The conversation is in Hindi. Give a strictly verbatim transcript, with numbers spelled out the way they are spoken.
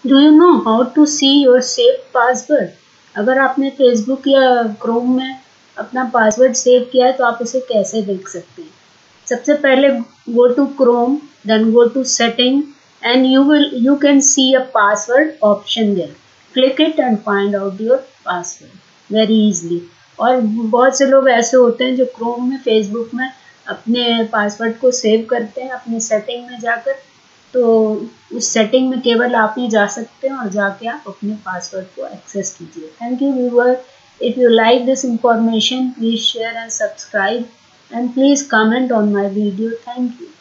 Do you know how to see your save password? अगर आपने फेसबुक या क्रोम में अपना पासवर्ड सेव किया है तो आप उसे कैसे देख सकते हैं? सबसे पहले go to Chrome, then go to setting and you will you can see a password option there. Click it and find out your password very easily. और बहुत से लोग ऐसे होते हैं जो क्रोम में, फेसबुक में अपने पासवर्ड को सेव करते हैं अपनी सेटिंग में जाकर. तो उस सेटिंग में केवल आप ही जा सकते हैं और जाके आप अपने पासवर्ड को एक्सेस कीजिए. Thank you viewer. If you like this information, please share and subscribe, and please comment on my video. Thank you.